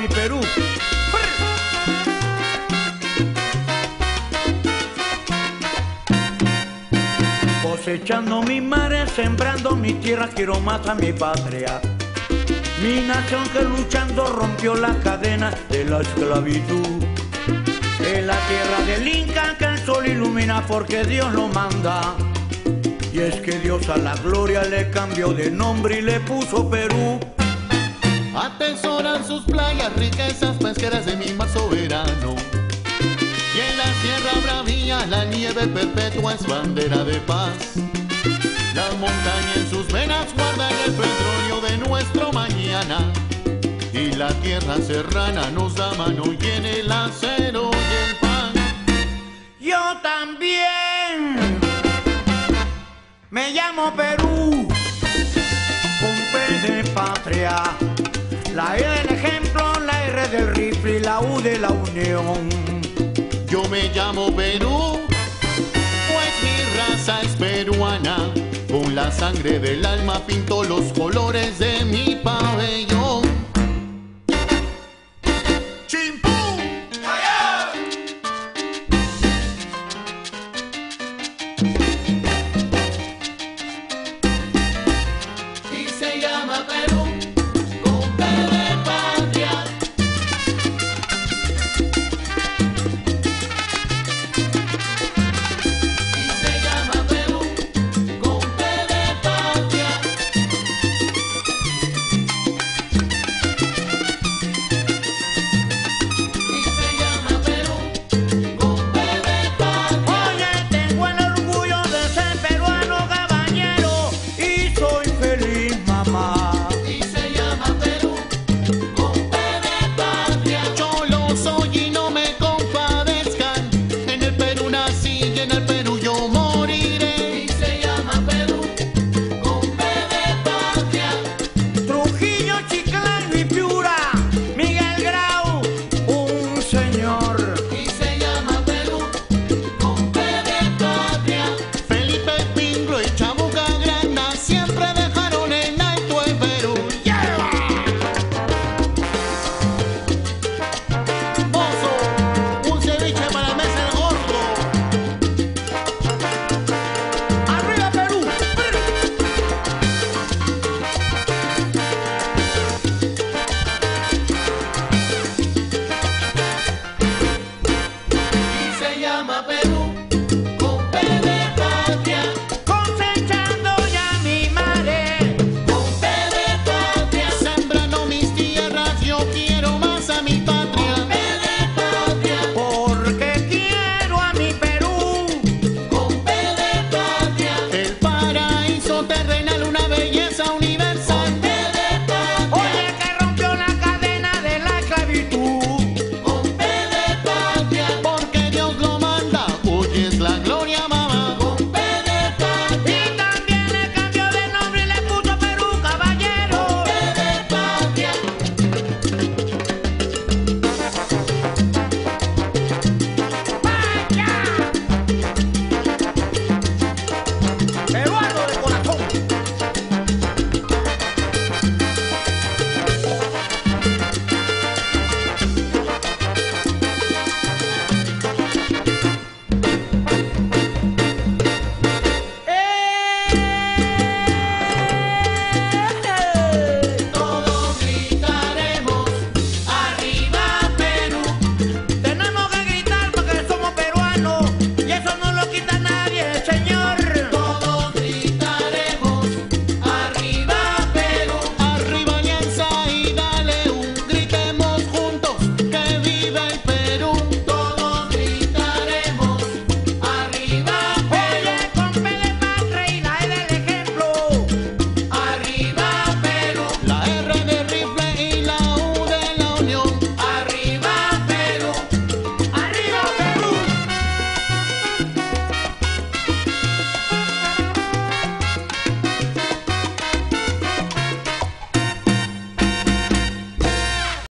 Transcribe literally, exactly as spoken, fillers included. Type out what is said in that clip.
mi Perú. Cosechando mi mares, sembrando mi tierra, quiero más a mi patria. Mi nación que luchando rompió la cadena de la esclavitud. En la tierra del Inca que el sol ilumina porque Dios lo manda. Y es que Dios a la gloria le cambió de nombre y le puso Perú. Atesoran sus playas, riquezas pesqueras de mi mar soberano. Y en la sierra bravía la nieve perpetua es bandera de paz. La montaña en sus venas guardan el petróleo de nuestro mañana. Y la tierra serrana nos da mano y en el acero y el pan. Yo también me llamo Perú, con P de patria. La E del ejemplo, la R del rifle y la U de la unión. Yo me llamo Perú, pues mi raza es peruana. Con la sangre del alma pinto los colores de mi pabellón. ¡Chimpú! ¡Allá! Y se llama Perú.